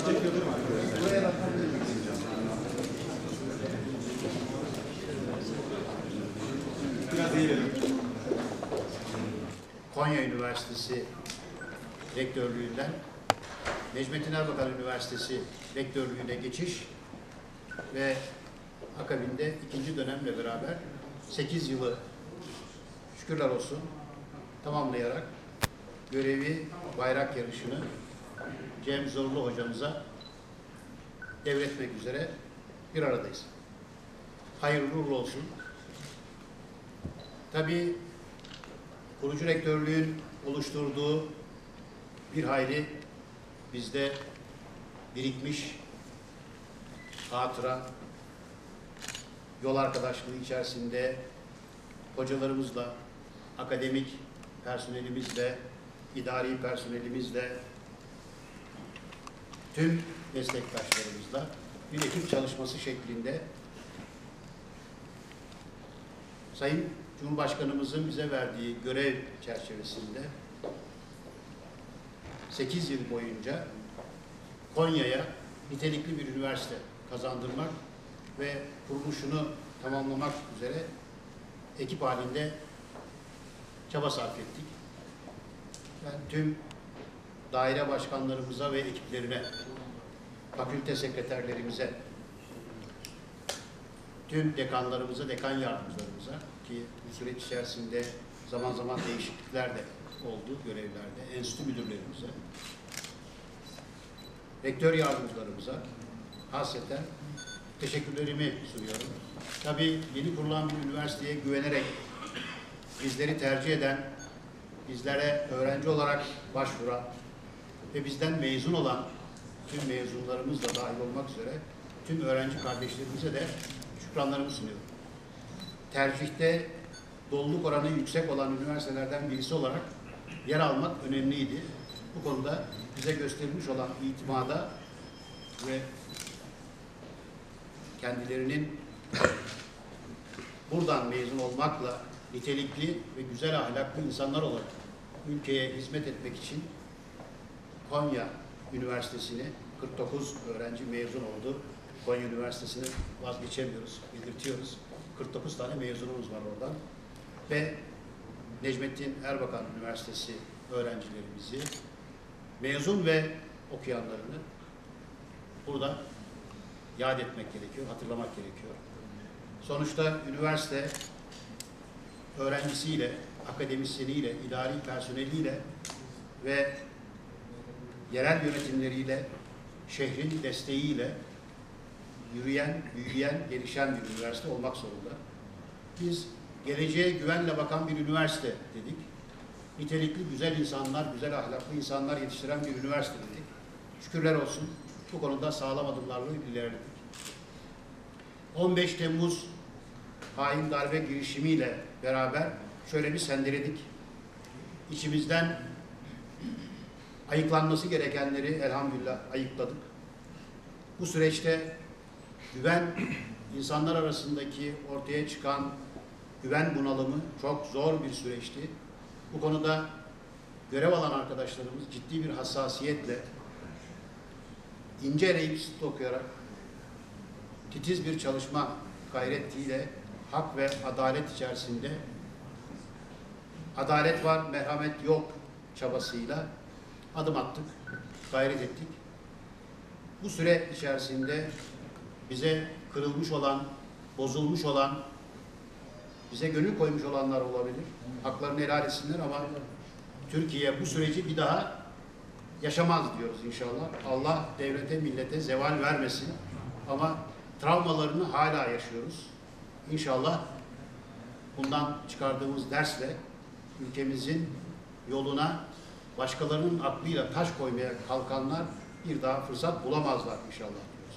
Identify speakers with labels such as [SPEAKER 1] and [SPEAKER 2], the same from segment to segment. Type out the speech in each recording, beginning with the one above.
[SPEAKER 1] Teşekkür ederim arkadaşlar. Biraz eğilelim.
[SPEAKER 2] Konya Üniversitesi Rektörlüğünden Necmettin Erbakan Üniversitesi Rektörlüğü'ne geçiş ve akabinde ikinci dönemle beraber 8 yılı şükürler olsun tamamlayarak görevi bayrak yarışını Cem Zorlu hocamıza devretmek üzere bir aradayız. Hayırlı uğurlu olsun. Tabii kurucu rektörlüğün oluşturduğu bir hayli bizde birikmiş hatıra, yol arkadaşlığı içerisinde hocalarımızla, akademik personelimizle, idari personelimizle, tüm meslektaşlarımızla bir ekip çalışması şeklinde Sayın Cumhurbaşkanımızın bize verdiği görev çerçevesinde 8 yıl boyunca Konya'ya nitelikli bir üniversite kazandırmak ve kuruluşunu tamamlamak üzere ekip halinde çaba sarf ettik. Ben tüm daire başkanlarımıza ve ekiplerine, fakülte sekreterlerimize, tüm dekanlarımıza, dekan yardımcılarımıza ki bu süreç içerisinde zaman zaman değişiklikler de oldu görevlerde, enstitü müdürlerimize, rektör yardımcılarımıza hasreten teşekkürlerimi sunuyorum. Tabii yeni kurulan bir üniversiteye güvenerek bizleri tercih eden, bizlere öğrenci olarak başvuran ve bizden mezun olan tüm mezunlarımız da dahil olmak üzere tüm öğrenci kardeşlerimize de şükranlarımı sunuyorum. Tercihte doluluk oranı yüksek olan üniversitelerden birisi olarak yer almak önemliydi. Bu konuda bize gösterilmiş olan itimada ve kendilerinin buradan mezun olmakla nitelikli ve güzel ahlaklı insanlar olarak ülkeye hizmet etmek için Konya Üniversitesi'ni 49 öğrenci mezun oldu. Konya Üniversitesi'ni vazgeçemiyoruz, belirtiyoruz. 49 tane mezunumuz var oradan. Ve Necmettin Erbakan Üniversitesi öğrencilerimizi, mezun ve okuyanlarını burada yad etmek gerekiyor, hatırlamak gerekiyor. Sonuçta üniversite öğrencisiyle, akademisyeniyle, idari personeliyle ve yerel yönetimleriyle, şehrin desteğiyle yürüyen, büyüyen, gelişen bir üniversite olmak zorunda. Biz geleceğe güvenle bakan bir üniversite dedik. Nitelikli, güzel insanlar, güzel ahlaklı insanlar yetiştiren bir üniversite dedik. Şükürler olsun bu konuda sağlam adımlarla ilerledik. 15 Temmuz hain darbe girişimiyle beraber şöyle bir sendeledik. İçimizden ayıklanması gerekenleri elhamdülillah ayıkladık. Bu süreçte güven, insanlar arasındaki ortaya çıkan güven bunalımı çok zor bir süreçti. Bu konuda görev alan arkadaşlarımız ciddi bir hassasiyetle, ince eleyip sık okuyarak, titiz bir çalışma gayretiyle, hak ve adalet içerisinde, adalet var, merhamet yok çabasıyla adım attık, gayret ettik. Bu süre içerisinde bize kırılmış olan, bozulmuş olan, bize gönül koymuş olanlar olabilir. Haklarını helal etsinler ama Türkiye bu süreci bir daha yaşamaz diyoruz inşallah. Allah devlete, millete zeval vermesin. Ama travmalarını hala yaşıyoruz. İnşallah bundan çıkardığımız dersle ülkemizin yoluna başkalarının aklıyla taş koymaya kalkanlar bir daha fırsat bulamazlar inşallah diyoruz.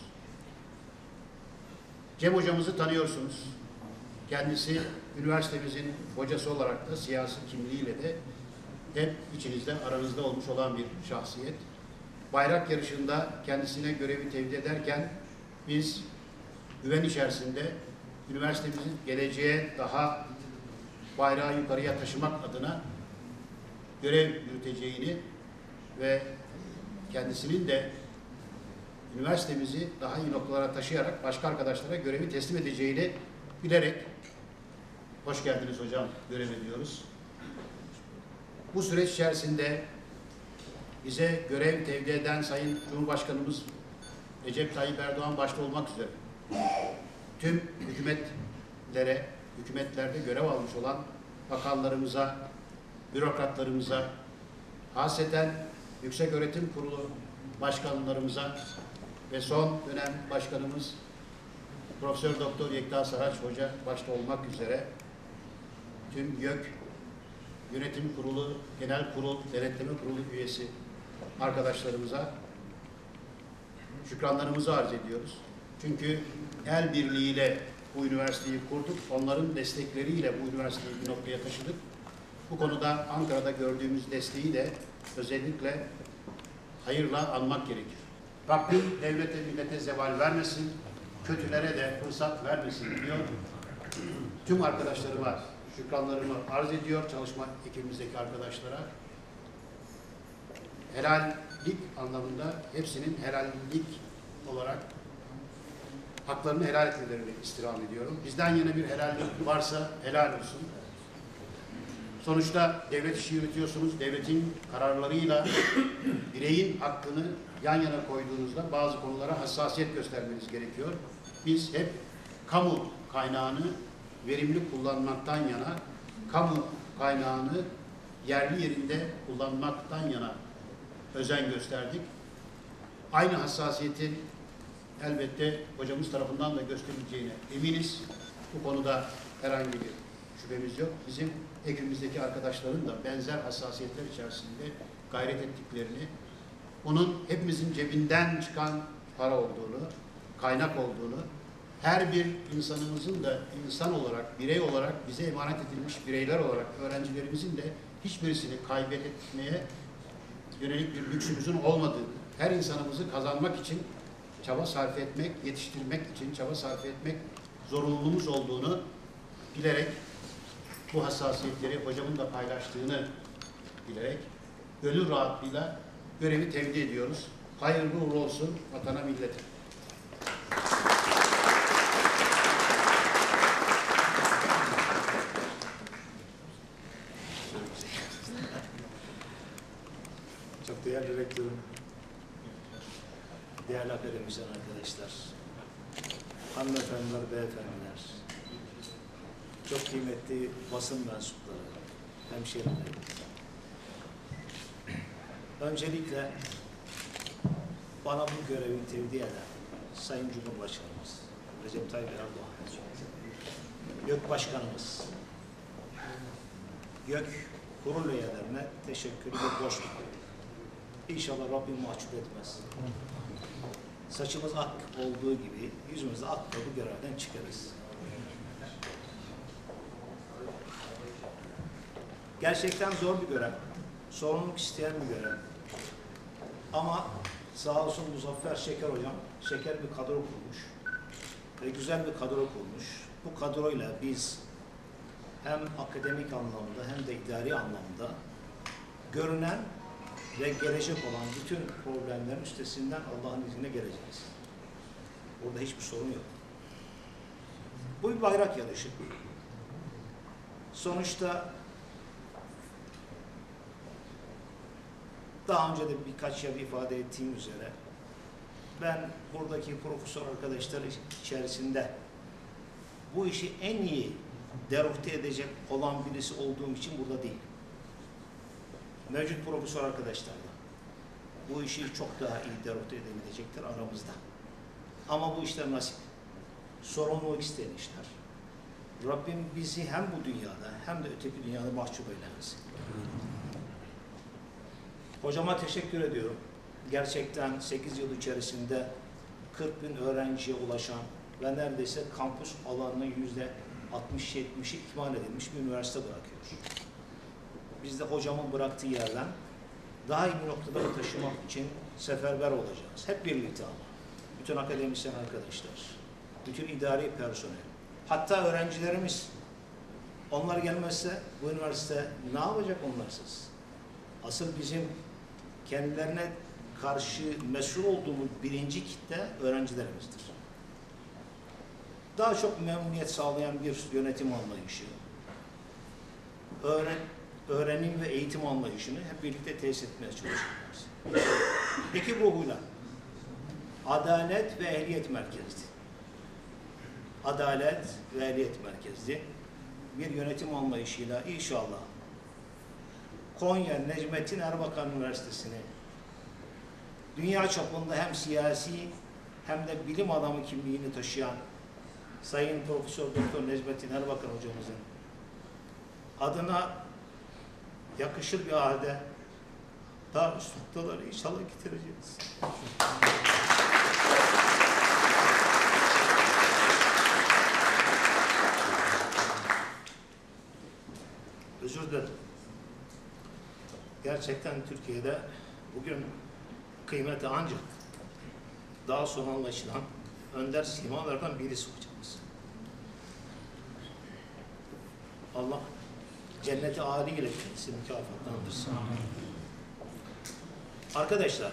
[SPEAKER 2] Cem hocamızı tanıyorsunuz. Kendisi üniversitemizin hocası olarak da siyasi kimliğiyle de hep içinizde, aranızda olmuş olan bir şahsiyet. Bayrak yarışında kendisine görevi tevdi ederken biz güven içerisinde üniversitemizin geleceğe daha bayrağı yukarıya taşımak adına görev yürüteceğini ve kendisinin de üniversitemizi daha iyi noktalara taşıyarak başka arkadaşlara görevi teslim edeceğini bilerek hoş geldiniz hocam görev ediyoruz. Bu süreç içerisinde bize görev tevdi eden Sayın Cumhurbaşkanımız Recep Tayyip Erdoğan başta olmak üzere tüm hükümetlerde görev almış olan bakanlarımıza, bürokratlarımıza, hasreten Yükseköğretim Kurulu başkanlarımıza ve son dönem başkanımız Profesör Doktor Yekta Saraç Hoca başta olmak üzere tüm YÖK Yönetim Kurulu, Genel Kurul, Denetleme Kurulu üyesi arkadaşlarımıza şükranlarımızı arz ediyoruz. Çünkü el birliğiyle bu üniversiteyi kurduk. Onların destekleriyle bu üniversiteyi bir noktaya taşıdık. Bu konuda Ankara'da gördüğümüz desteği de özellikle hayırla anmak gerekir. Rabbim devlete, millete zeval vermesin, kötülere de fırsat vermesin diyor. Tüm arkadaşlarıma şükranlarımı arz ediyor, çalışma ekibimizdeki arkadaşlara. Helallik anlamında hepsinin helallik olarak haklarını helal etmelerini istirham ediyorum. Bizden yana bir helallik varsa helal olsun. Sonuçta devlet işi yürütüyorsunuz. Devletin kararlarıyla bireyin hakkını yan yana koyduğunuzda bazı konulara hassasiyet göstermeniz gerekiyor. Biz hep kamu kaynağını verimli kullanmaktan yana, kamu kaynağını yerli yerinde kullanmaktan yana özen gösterdik. Aynı hassasiyetin elbette hocamız tarafından da gösterileceğine eminiz. Bu konuda herhangi bir şüphemiz yok. Bizim ekibimizdeki arkadaşların da benzer hassasiyetler içerisinde gayret ettiklerini, onun hepimizin cebinden çıkan para olduğunu, kaynak olduğunu, her bir insanımızın da insan olarak, birey olarak bize emanet edilmiş bireyler olarak öğrencilerimizin de hiçbirisini kaybetmeye yönelik bir lüksümüzün olmadığını, her insanımızı kazanmak için çaba sarf etmek, yetiştirmek için çaba sarf etmek zorunluluğumuz olduğunu bilerek, bu hassasiyetleri hocamın da paylaştığını bilerek gönül rahatlığıyla görevi tevdi ediyoruz. Hayırlı uğurlu olsun vatana, millete.
[SPEAKER 3] Çok değerli rektörüm, değerli akademisyen arkadaşlar, hanımefendiler, beyefendiler, çok kıymetli basın mensupları, hemşehrilerim. Öncelikle bana bu görevi tevdi eden Sayın Cumhurbaşkanımız Recep Tayyip Erdoğan, YÖK Başkanımız, YÖK kurul üyelerine teşekkür ve borçluyum. İnşallah Rabbim mahcup etmez. Saçımız ak olduğu gibi yüzümüzde ak da bu görevden çıkarız. Gerçekten zor bir görev. Sorumluluk isteyen bir görev. Ama sağ olsun Muzaffer Şeker hocam şeker bir kadro kurmuş. Ve güzel bir kadro kurmuş. Bu kadroyla biz hem akademik anlamda hem de idari anlamda görünen ve gelecek olan bütün problemlerin üstesinden Allah'ın izniyle geleceğiz. Orada hiçbir sorun yok. Bu bir bayrak yarışı. Sonuçta daha önce de birkaç yer ifade ettiğim üzere ben buradaki profesör arkadaşlar içerisinde bu işi en iyi deruhte edecek olan birisi olduğum için burada değil. Mevcut profesör arkadaşlar da bu işi çok daha iyi deruhte edebilecektir aramızda. Ama bu işler nasip. Sorumluluk isteyen işler. Rabbim bizi hem bu dünyada hem de öteki dünyada mahcup eylemesin. Hocama teşekkür ediyorum. Gerçekten 8 yıl içerisinde 40.000 öğrenciye ulaşan ve neredeyse kampüs alanının %60-70'i ikmal edilmiş bir üniversite bırakıyor. Biz de hocamın bıraktığı yerden daha iyi bir noktada taşımak için seferber olacağız. Hep birlikte ama. Bütün akademisyen arkadaşlar, bütün idari personel, hatta öğrencilerimiz, onlar gelmezse bu üniversite ne yapacak onlarsız? Asıl bizim kendilerine karşı mesul olduğumuz birinci kitle öğrencilerimizdir. Daha çok memnuniyet sağlayan bir yönetim anlayışı, öğrenim ve eğitim anlayışını hep birlikte tesis etmeye çalışıyoruz. İki ruhuyla adalet ve ehliyet merkezli. Adalet ve ehliyet merkezli bir yönetim anlayışıyla inşallah Konya Necmettin Erbakan Üniversitesi'ni dünya çapında hem siyasi hem de bilim adamı kimliğini taşıyan Sayın Profesör Doktor Necmettin Erbakan hocamızın adına yakışır bir halde daha üst noktaları inşallah getireceğiz. Özür dilerim. Gerçekten Türkiye'de bugün kıymeti ancak daha sonra anlaşılan önder simalardan birisi hocamız. Allah cenneti âli ile kendisini mükafatlandırsın. Arkadaşlar,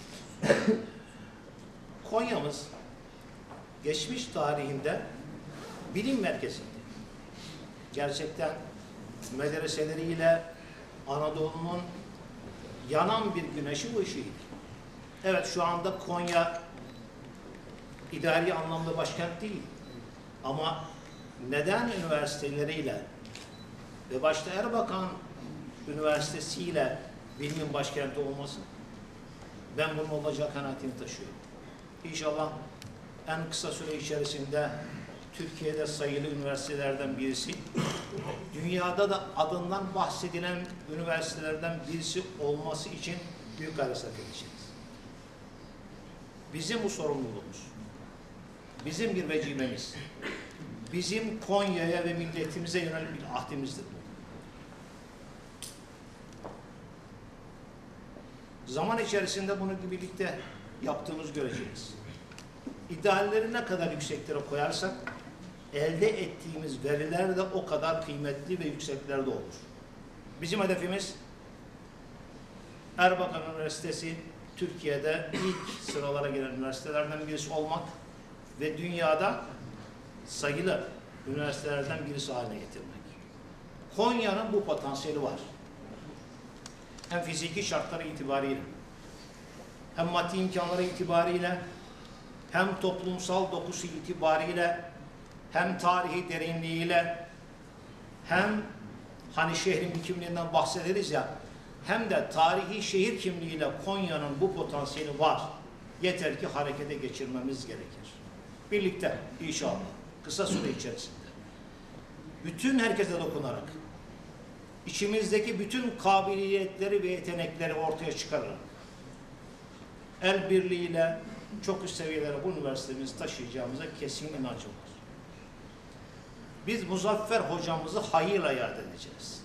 [SPEAKER 3] Konya'mız geçmiş tarihinde bilim merkeziydi. Gerçekten medreseleriyle Anadolu'nun yanan bir güneşi ışığıydı. Evet, şu anda Konya idari anlamda başkent değil. Ama neden üniversiteleriyle ve başta Erbakan Üniversitesi ile bilimin başkenti olmasın? Ben bunun olacak kanaatini taşıyorum. İnşallah en kısa süre içerisinde Türkiye'de sayılı üniversitelerden birisi, dünyada da adından bahsedilen üniversitelerden birisi olması için büyük gayret sarf edeceğiz. Bizim bu sorumluluğumuz, bizim bir vecibemiz, bizim Konya'ya ve milletimize yönelik bir ahdimizdir bu. Zaman içerisinde bunu birlikte yaptığımızı göreceğiz. İdealleri ne kadar yükseklere koyarsak, elde ettiğimiz veriler de o kadar kıymetli ve yükseklerde olur. Bizim hedefimiz Erbakan Üniversitesi Türkiye'de ilk sıralara giren üniversitelerden birisi olmak ve dünyada sayılı üniversitelerden birisi haline getirmek. Konya'nın bu potansiyeli var. Hem fiziki şartları itibariyle, hem maddi imkanları itibariyle, hem toplumsal dokusu itibariyle, hem tarihi derinliğiyle, hem hani şehrin kimliğinden bahsederiz ya, hem de tarihi şehir kimliğiyle Konya'nın bu potansiyeli var. Yeter ki harekete geçirmemiz gerekir. Birlikte inşallah kısa süre içerisinde bütün herkese dokunarak, içimizdeki bütün kabiliyetleri ve yetenekleri ortaya çıkararak, el birliğiyle çok üst seviyelere bu üniversitemizi taşıyacağımıza kesin inancım var. Biz Muzaffer hocamızı hayırla yad edeceğiz.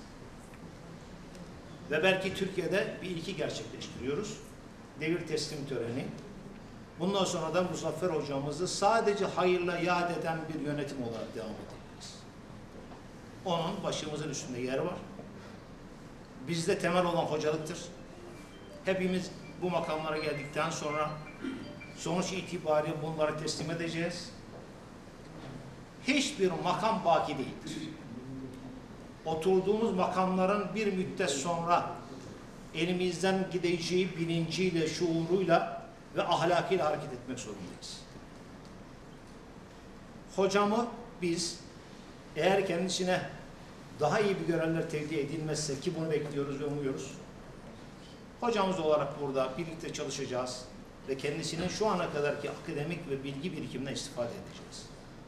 [SPEAKER 3] Ve belki Türkiye'de bir ilki gerçekleştiriyoruz. Devir teslim töreni. Bundan sonra da Muzaffer hocamızı sadece hayırla yad eden bir yönetim olarak devam edeceğiz. Onun başımızın üstünde yer var. Bizde temel olan hocalıktır. Hepimiz bu makamlara geldikten sonra sonuç itibariyle bunları teslim edeceğiz. Hiçbir makam baki değildir. Oturduğumuz makamların bir müddet sonra elimizden gideceği bilinciyle, şuuruyla ve ahlakıyla hareket etmek zorundayız. Hocamı biz eğer kendisine daha iyi bir görevler tevdi edilmezse, ki bunu bekliyoruz ve umuyoruz, hocamız olarak burada birlikte çalışacağız ve kendisinin şu ana kadarki akademik ve bilgi birikiminden istifade edeceğiz.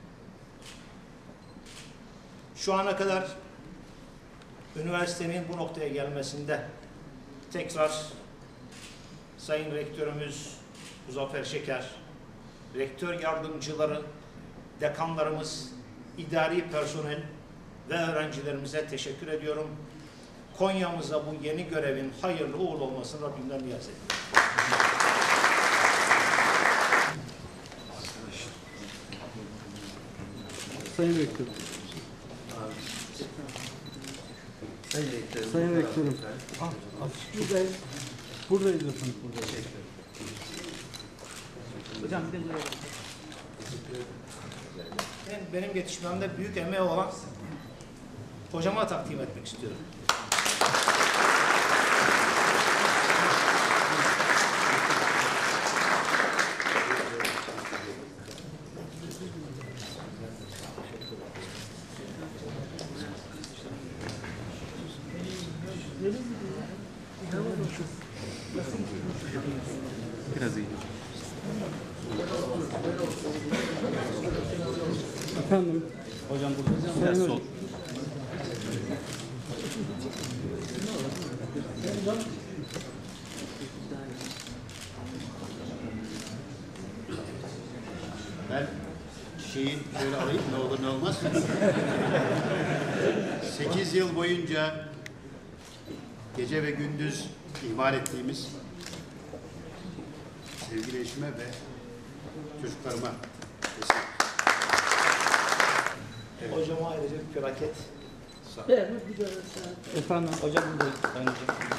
[SPEAKER 3] Şu ana kadar üniversitenin bu noktaya gelmesinde tekrar Sayın Rektörümüz Muzaffer Şeker, rektör yardımcıları, dekanlarımız, idari personel ve öğrencilerimize teşekkür ediyorum. Konya'mıza bu yeni görevin hayırlı uğurlu olmasını Rabbimden niyaz ediyorum.
[SPEAKER 4] Sayın Rektörüm. Sayın Rektörüm. Buradayız efendim. Buradayız.
[SPEAKER 5] Hocam bir de buraya bakın.
[SPEAKER 3] Benim yetişmemde büyük emeği olan hocama takdim etmek istiyorum.
[SPEAKER 5] Biraz iyi.
[SPEAKER 4] Efendim.
[SPEAKER 5] Hocam burada. Biraz sol.
[SPEAKER 2] Ben şeyi şöyle alayım, ne olur ne olmaz. 8 yıl boyunca gece ve gündüz ihmal ettiğimiz sevgili eşime ve çocuklarıma teşekkür ederim.
[SPEAKER 3] Hocama ayrıca bir plaket.
[SPEAKER 2] Sağ olun.
[SPEAKER 4] Efendim.
[SPEAKER 5] Hocam buradayız.